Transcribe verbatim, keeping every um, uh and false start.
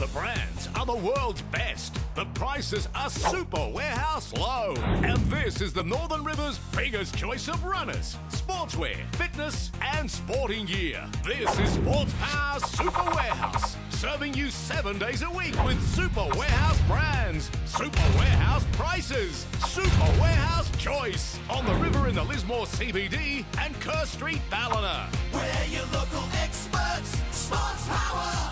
The brands are the world's best. The prices are super warehouse low. And this is the Northern River's biggest choice of runners, sportswear, fitness and sporting gear. This is SportsPower Super Warehouse, serving you seven days a week with super warehouse brands, super warehouse prices, super warehouse choice. On the river in the Lismore C B D and Kerr Street, Ballina. We're your local experts, SportsPower.